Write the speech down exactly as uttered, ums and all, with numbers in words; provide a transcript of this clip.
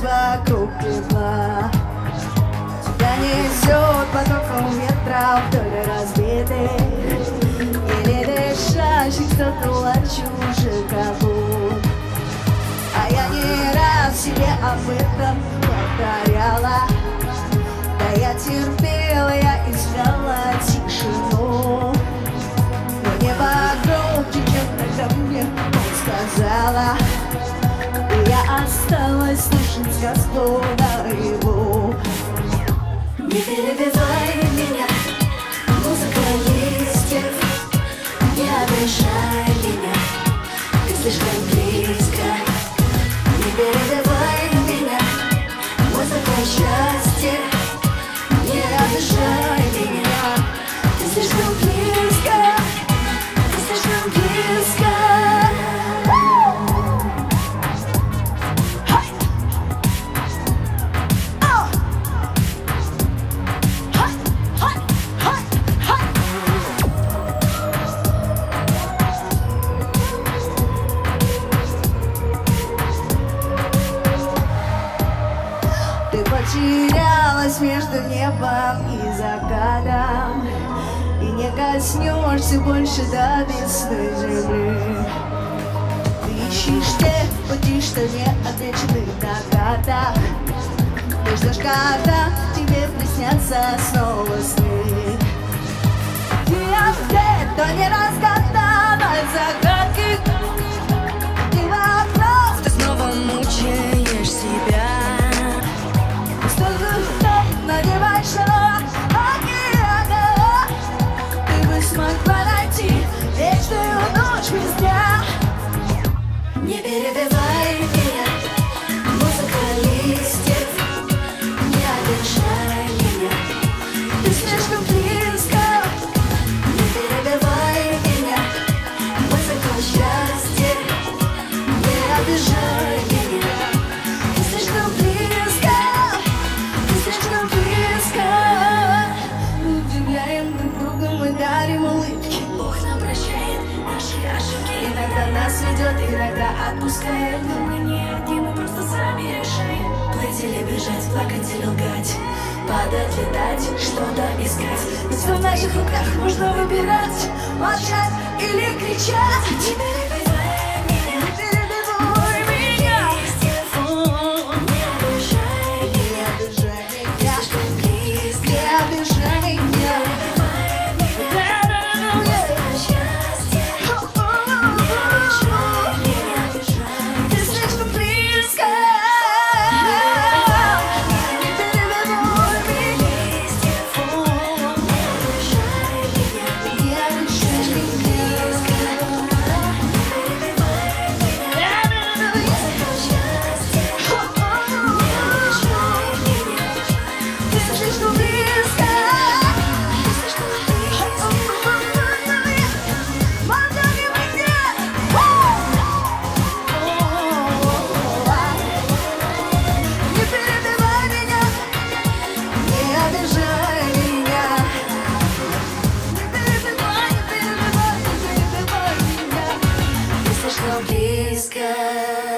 вокруг пепла. Тебя несет потоком ветра вдоль разбитых, еле дышащих статуя чужих каблук. А я не раз себе об этом повторяла. Да я терпела, я искала тишину, но небо громче, чем тогда мне сказала. И я осталась слушать сказку наяву. Не перебивай меня, музыка листьев, не обижай меня, ты слишком близко. Не перебивай меня, музыка счастья, не обижай меня, ты слишком близко, ты слишком близко. Ты потерялась между небом и закатом, и не коснешься больше до весны земли. Ты ищешь те пути, что не отвечены на датах. Ты ждешь, когда тебе приснятся снова сны. Ты ответ, но не разгаданной загадки. Ты вопрос, Ты снова мучаешь себя. надеваешь океана. Ты бы смогла найти вечную ночь без дня. Не перебивай меня, музыка листьев, не обижай меня, ты слишком близко. Не перебивай меня, музыка счастья, не обижай меня, ты слишком близко, ты слишком близко. Мы удивляем друг друга, мы дарим улыбки. Бог нам прощает наши ошибки. Иногда нас ведет, иногда отпускает. Но мы не одни, мы просто сами решаем. Плыть или бежать, плакать или лгать, падать, летать, что-то искать. Ведь в наших руках можно выбирать, молчать или кричать. Не перебивай меня, Не перебивай меня. не обижай Не меня, обижай ты меня. слишком близко. Не обижай меня. Перебивай меня, музыка счастья, не обижай меня, Ты слишком близко. Не перебивай меня. листьев, не обижай меня, Не обижай меня. Ты слишком близко. Молчание меня. Не перебивай меня. Не обижай меня. Не перебивай, не перебивай, не перебивай меня. Ты слишком близко.